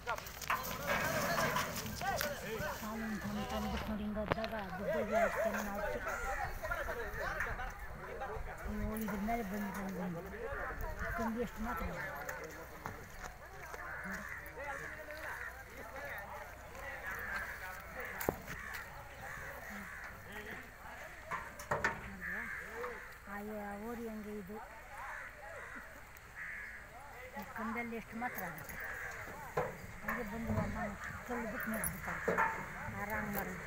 ಸಾಲನ್ನು ತಂದ್ಬಿಟ್ಟು ನೋಡಿ ಹಿಂಗದ್ದಾಗ ದುಡ್ಡಿಗೆ ಅಷ್ಟೇನು ಹಾಕಿ ಅಯ್ಯೋ ಇದ್ರ ಮೇಲೆ ಬಂದು ಕಂಬಿ ಎಷ್ಟು ಮಾತ್ರ ಓರಿ ಹಂಗೆ ಇದು ಕಂಬಲ್ಲಿ ಎಷ್ಟು ಮಾತ್ರ ಆಗುತ್ತೆ ಹಂಗೆ ಬಂದು ನಾನು ಕಲ್ಲು ಬಿಟ್ಟು ನಿಲ್ಬೇಕಾಗುತ್ತೆ ಆರಾಮ ಮಾಡೋದು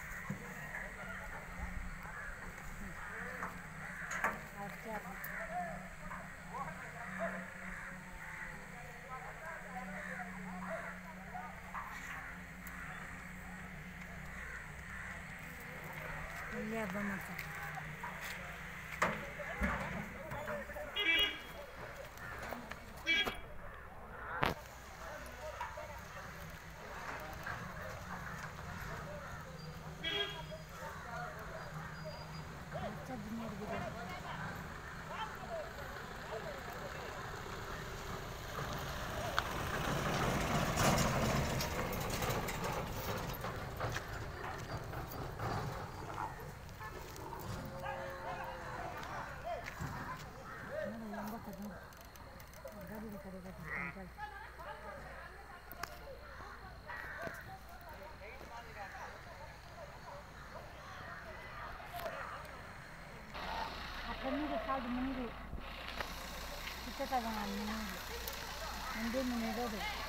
ಅಷ್ಟೇ ಆಗ್ಬೇಕು ಇಲ್ಲೇ ಹಬ್ಬ ಮಾಡ್ತಾರೆ ಕಣ್ಣಿಗೆ ಸಾಲದು ಮನೆಗೆ ಚಿಕ್ಕ ತಗೋಣ ಮನೆಗೆ ಒಂದೇ ಮನೆ ಇರೋದು